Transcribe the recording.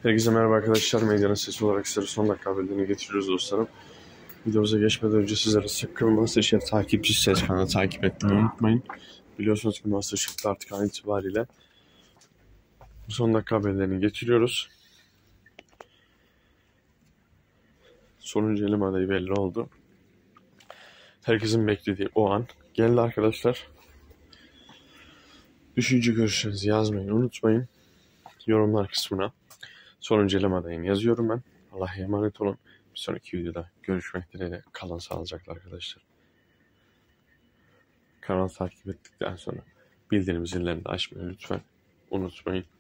Herkese merhaba arkadaşlar. Medyanın sesi olarak sizlere son dakika haberlerini getiriyoruz dostlarım. Videomuza geçmeden önce sizlere sakın MasterChef takipçisiyseniz kanalı takip etmeyi unutmayın. Biliyorsunuz ki MasterChef'te artık an itibariyle son dakika haberlerini getiriyoruz. Sonuncu eleme adayı belli oldu. Herkesin beklediği o an geldi arkadaşlar. Düşünce görüşlerinizi yazmayı unutmayın. Yorumlar kısmına sonuncu eleme adayını yazıyorum ben. Allah'a emanet olun. Bir sonraki videoda görüşmek dileğiyle. Kalın sağlıcakla arkadaşlar. Kanalı takip ettikten sonra bildirim zillerini de açmayı lütfen unutmayın.